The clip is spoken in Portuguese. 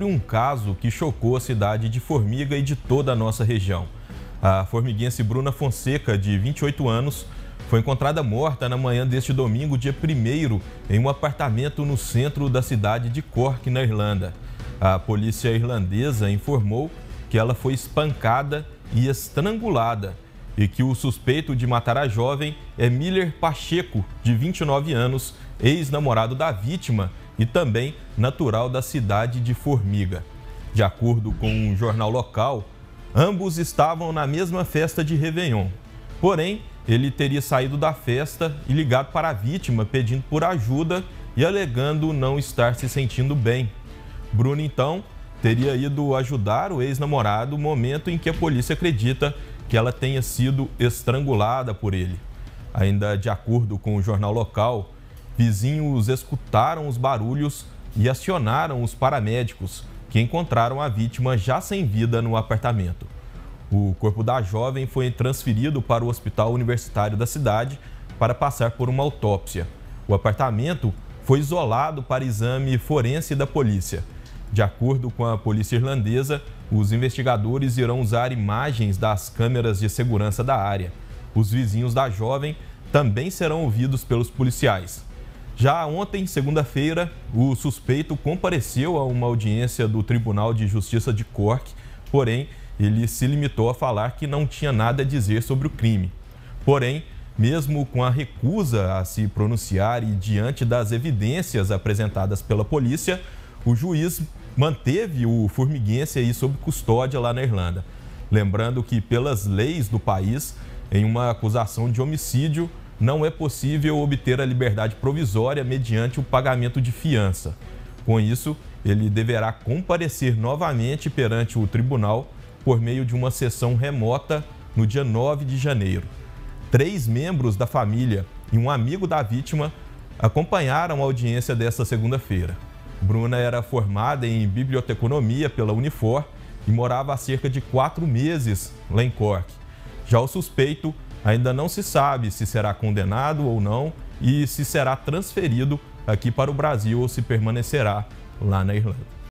Um caso que chocou a cidade de Formiga e de toda a nossa região. A formiguense Bruna Fonseca, de 28 anos, foi encontrada morta na manhã deste domingo, dia 1º, em um apartamento no centro da cidade de Cork, na Irlanda. A polícia irlandesa informou que ela foi espancada e estrangulada e que o suspeito de matar a jovem é Miller Pacheco, de 29 anos, ex-namorado da vítima e também natural da cidade de Formiga. De acordo com um jornal local, ambos estavam na mesma festa de Réveillon. Porém, ele teria saído da festa e ligado para a vítima pedindo por ajuda e alegando não estar se sentindo bem. Bruno, então, teria ido ajudar o ex-namorado no momento em que a polícia acredita que ela tenha sido estrangulada por ele. Ainda de acordo com o jornal local, vizinhos escutaram os barulhos e acionaram os paramédicos, que encontraram a vítima já sem vida no apartamento. O corpo da jovem foi transferido para o hospital universitário da cidade para passar por uma autópsia. O apartamento foi isolado para exame forense da polícia. De acordo com a polícia irlandesa, os investigadores irão usar imagens das câmeras de segurança da área. Os vizinhos da jovem também serão ouvidos pelos policiais. Já ontem, segunda-feira, o suspeito compareceu a uma audiência do Tribunal de Justiça de Cork, porém, ele se limitou a falar que não tinha nada a dizer sobre o crime. Porém, mesmo com a recusa a se pronunciar e diante das evidências apresentadas pela polícia, o juiz manteve o formiguense aí sob custódia lá na Irlanda. Lembrando que, pelas leis do país, em uma acusação de homicídio, não é possível obter a liberdade provisória mediante o pagamento de fiança. Com isso, ele deverá comparecer novamente perante o tribunal por meio de uma sessão remota no dia 9 de janeiro. 3 membros da família e um amigo da vítima acompanharam a audiência desta segunda-feira. Bruna era formada em biblioteconomia pela Unifor e morava há cerca de 4 meses lá em Cork. Já o suspeito ainda não se sabe se será condenado ou não e se será transferido aqui para o Brasil ou se permanecerá lá na Irlanda.